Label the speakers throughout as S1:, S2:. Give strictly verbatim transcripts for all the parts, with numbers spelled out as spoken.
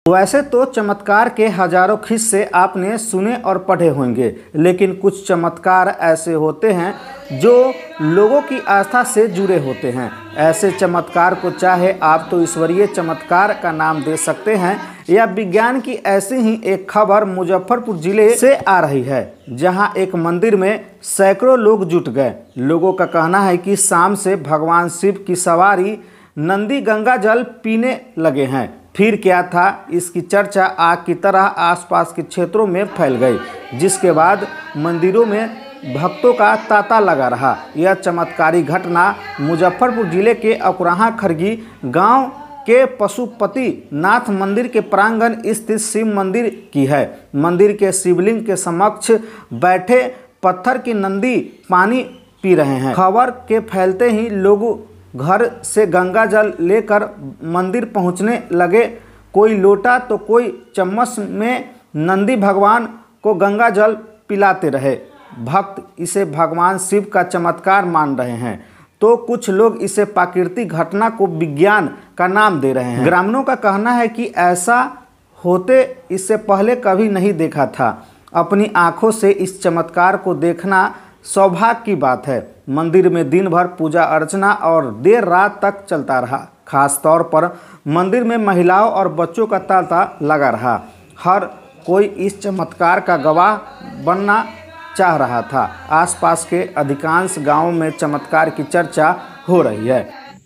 S1: वैसे तो चमत्कार के हजारों किस्से आपने सुने और पढ़े होंगे, लेकिन कुछ चमत्कार ऐसे होते हैं जो लोगों की आस्था से जुड़े होते हैं। ऐसे चमत्कार को चाहे आप तो ईश्वरीय चमत्कार का नाम दे सकते हैं या विज्ञान की ऐसी ही एक खबर मुजफ्फरपुर जिले से आ रही है, जहां एक मंदिर में सैकड़ों लोग जुट गए। लोगों का कहना है कि शाम से भगवान शिव की सवारी नंदी गंगा जल पीने लगे हैं। फिर क्या था, इसकी चर्चा आग की तरह आसपास के क्षेत्रों में फैल गई, जिसके बाद मंदिरों में भक्तों का तांता लगा रहा। यह चमत्कारी घटना मुजफ्फरपुर जिले के अकुराहा खरगी गांव के पशुपति नाथ मंदिर के प्रांगण स्थित शिव मंदिर की है। मंदिर के शिवलिंग के समक्ष बैठे पत्थर की नंदी पानी पी रहे हैं। खबर के फैलते ही लोग घर से गंगा जल लेकर मंदिर पहुंचने लगे। कोई लोटा तो कोई चम्मच में नंदी भगवान को गंगा जल पिलाते रहे। भक्त इसे भगवान शिव का चमत्कार मान रहे हैं, तो कुछ लोग इसे प्राकृतिक घटना को विज्ञान का नाम दे रहे हैं। ग्रामीणों का कहना है कि ऐसा होते इससे पहले कभी नहीं देखा था। अपनी आंखों से इस चमत्कार को देखना सौभाग्य की बात है। मंदिर में दिन भर पूजा अर्चना और देर रात तक चलता रहा। खास तौर पर मंदिर में महिलाओं और बच्चों का तांता लगा रहा। हर कोई इस चमत्कार का गवाह बनना चाह रहा था। आसपास के अधिकांश गांवों में चमत्कार की चर्चा हो रही है।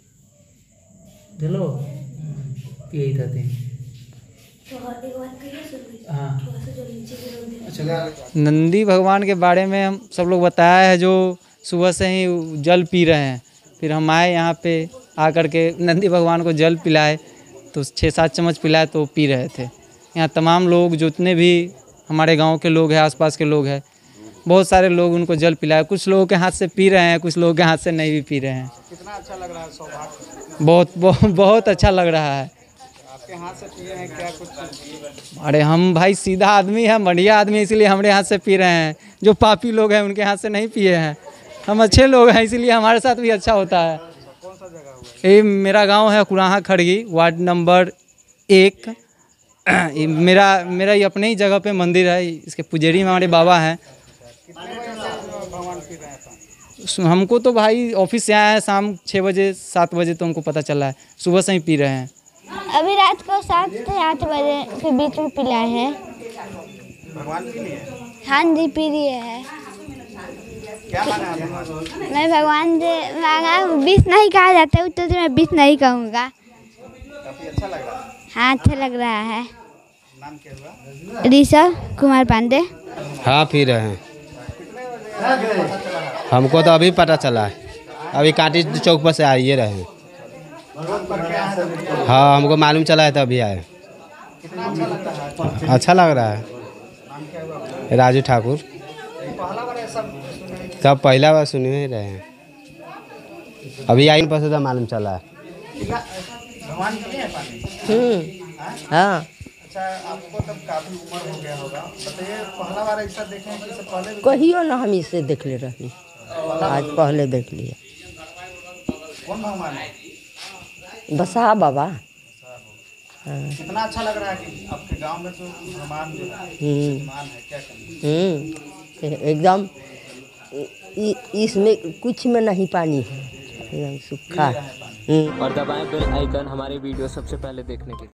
S2: चलो यही था थे। हाँ।
S3: नंदी भगवान के बारे में हम सब लोग बताया है, जो सुबह से ही जल पी रहे हैं। फिर हम आए यहाँ पे आकर के नंदी भगवान को जल पिलाए, तो छः सात चम्मच पिलाए तो पी रहे थे। यहाँ तमाम लोग जितने भी हमारे गांव के लोग हैं, आसपास के लोग हैं, बहुत सारे लोग उनको जल पिलाए। कुछ लोगों के हाथ से पी रहे हैं, कुछ लोगों के हाथ से नहीं भी पी रहे हैं।
S1: कितना अच्छा लग रहा है, सौभाग्य।
S3: बहुत बहुत बहुत अच्छा लग रहा है।
S1: आपके हाथ से पिए हैं क्या कुछ?
S3: अरे हम भाई सीधा आदमी है, बढ़िया आदमी, इसलिए हमारे हाथ से पी रहे हैं। जो पापी लोग हैं उनके हाथ से नहीं पिए हैं। हम अच्छे लोग हैं, इसीलिए हमारे साथ भी अच्छा होता है।
S1: कौन सा जगह हुआ?
S3: ये मेरा गांव है अकुराहा खरगी, वार्ड नंबर एक। मेरा मेरा ये अपने ही जगह पे मंदिर है। इसके पुजारी में हमारे बाबा हैं।
S1: कितने बजे से भगवान पी रहे हैं?
S3: हमको तो भाई ऑफिस से आया है शाम छः बजे सात बजे, तो हमको पता चला है। सुबह से ही पी रहे हैं।
S4: अभी रात को सात से आठ बजे के बीच में पिलाए हैं।
S1: भगवान पी लिए?
S4: हाँ जी, पी लिए है।
S1: क्या माना है भगवान?
S4: मैं भगवान से मांगा, बीस नहीं कहा जाता है, तो मैं बीस नहीं कहूँगा।
S1: काफी अच्छा लग रहा है।
S4: हाँ, अच्छा लग रहा है।
S1: नाम क्या हुआ?
S4: ऋषभ कुमार पांडे।
S5: हाँ, पी रहे हैं। हमको तो अभी पता चला है, अभी कांटी चौक पर से आइए रहे हैं। हाँ, हमको मालूम चला है तो अभी आए। अच्छा लग रहा है। राजू ठाकुर। तब पहला बार सुन ही रहे हैं, अभी आई पर से मालूम चला है।
S1: भगवान के लिए पानी?
S6: हम्म। हाँ।
S1: अच्छा, आपको तब काफी उम्र हो गया होगा, बताइए पहला बार ऐसा देखे हैं कि इससे पहले?
S6: कहियो ना, हम इसे देख ले रही, आज पहले देख लिए।
S1: कौन भगवान है?
S6: बसा बाबा।
S1: हाँ। कितना अच्छा लग रहा है कि आपके गांव में तो भगवान जो है, विराजमान है, क्या करें?
S6: हम्म, एकदम इसमें कुछ में नहीं पानी है, एकदम सूखा है।
S7: और दबाएं बेल आइकन हमारे वीडियो सबसे पहले देखने के लिए।